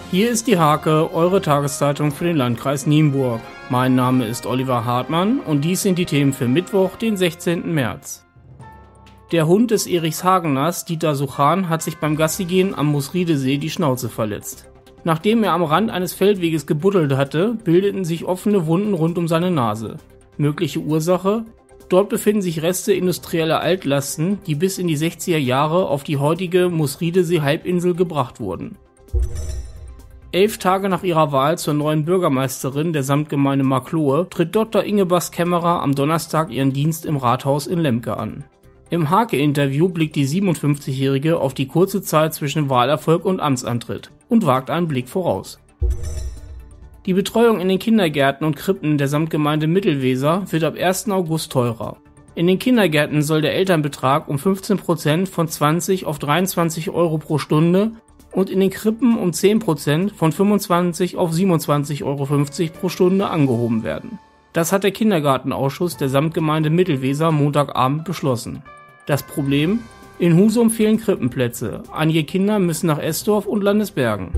Hier ist die Hake, eure Tageszeitung für den Landkreis Nienburg. Mein Name ist Oliver Hartmann und dies sind die Themen für Mittwoch, den 16. März. Der Hund des Erichs Hageners, Dieter Suchan, hat sich beim Gassigehen am Musriedesee die Schnauze verletzt. Nachdem er am Rand eines Feldweges gebuddelt hatte, bildeten sich offene Wunden rund um seine Nase. Mögliche Ursache? Dort befinden sich Reste industrieller Altlasten, die bis in die 60er Jahre auf die heutige Musriedesee-Halbinsel gebracht wurden. 11 Tage nach ihrer Wahl zur neuen Bürgermeisterin der Samtgemeinde Marklohe tritt Dr. Ingeborg Kämmerer am Donnerstag ihren Dienst im Rathaus in Lemke an. Im Hake-Interview blickt die 57-Jährige auf die kurze Zeit zwischen Wahlerfolg und Amtsantritt und wagt einen Blick voraus. Die Betreuung in den Kindergärten und Krippen der Samtgemeinde Mittelweser wird ab 1. August teurer. In den Kindergärten soll der Elternbetrag um 15% von 20 auf 23 Euro pro Stunde und in den Krippen um 10% von 25 auf 27,50 Euro pro Stunde angehoben werden. Das hat der Kindergartenausschuss der Samtgemeinde Mittelweser Montagabend beschlossen. Das Problem? In Husum fehlen Krippenplätze. Einige Kinder müssen nach Esdorf und Landesbergen.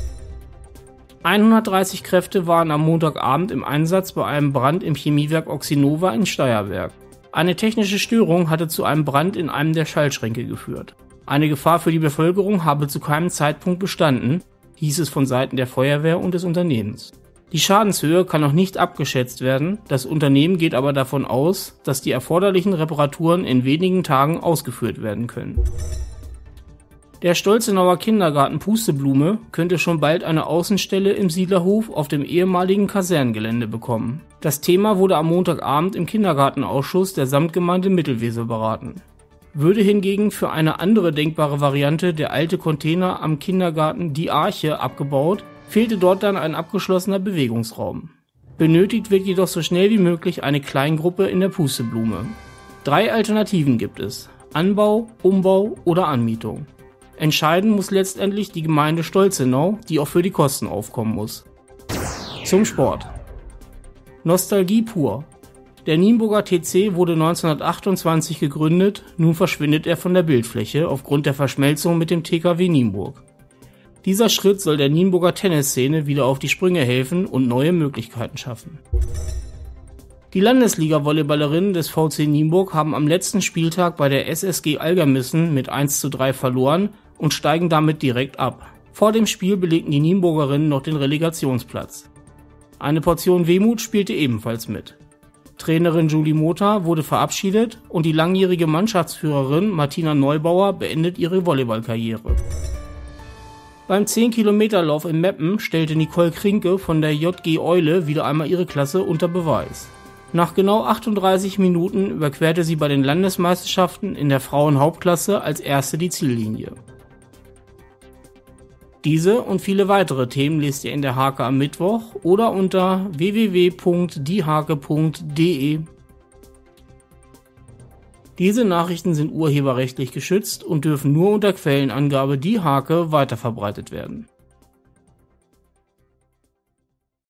130 Kräfte waren am Montagabend im Einsatz bei einem Brand im Chemiewerk Oxinova in Steyerberg. Eine technische Störung hatte zu einem Brand in einem der Schaltschränke geführt. Eine Gefahr für die Bevölkerung habe zu keinem Zeitpunkt bestanden, hieß es von Seiten der Feuerwehr und des Unternehmens. Die Schadenshöhe kann noch nicht abgeschätzt werden, das Unternehmen geht aber davon aus, dass die erforderlichen Reparaturen in wenigen Tagen ausgeführt werden können. Der Stolzenauer Kindergarten Pusteblume könnte schon bald eine Außenstelle im Siedlerhof auf dem ehemaligen Kasernengelände bekommen. Das Thema wurde am Montagabend im Kindergartenausschuss der Samtgemeinde Mittelweser beraten. Würde hingegen für eine andere denkbare Variante der alte Container am Kindergarten Die Arche abgebaut, fehlte dort dann ein abgeschlossener Bewegungsraum. Benötigt wird jedoch so schnell wie möglich eine Kleingruppe in der Pusteblume. 3 Alternativen gibt es: Anbau, Umbau oder Anmietung. Entscheiden muss letztendlich die Gemeinde Stolzenau, die auch für die Kosten aufkommen muss. Zum Sport. Nostalgie pur. Der Nienburger TC wurde 1928 gegründet, nun verschwindet er von der Bildfläche aufgrund der Verschmelzung mit dem TKW Nienburg. Dieser Schritt soll der Nienburger Tennisszene wieder auf die Sprünge helfen und neue Möglichkeiten schaffen. Die Landesliga-Volleyballerinnen des VC Nienburg haben am letzten Spieltag bei der SSG Algermissen mit 1:3 verloren und steigen damit direkt ab. Vor dem Spiel belegten die Nienburgerinnen noch den Relegationsplatz. Eine Portion Wehmut spielte ebenfalls mit. Trainerin Julie Mota wurde verabschiedet und die langjährige Mannschaftsführerin Martina Neubauer beendet ihre Volleyballkarriere. Beim 10-Kilometer-Lauf in Meppen stellte Nicole Krinke von der JG Eule wieder einmal ihre Klasse unter Beweis. Nach genau 38 Minuten überquerte sie bei den Landesmeisterschaften in der Frauenhauptklasse als Erste die Ziellinie. Diese und viele weitere Themen lest ihr in der Hake am Mittwoch oder unter www.diehake.de. Diese Nachrichten sind urheberrechtlich geschützt und dürfen nur unter Quellenangabe Die Hake weiterverbreitet werden.